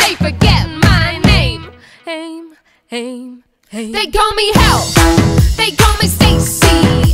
they forget my name. Aim, aim, aim. They call me Hell, they call me Stacy.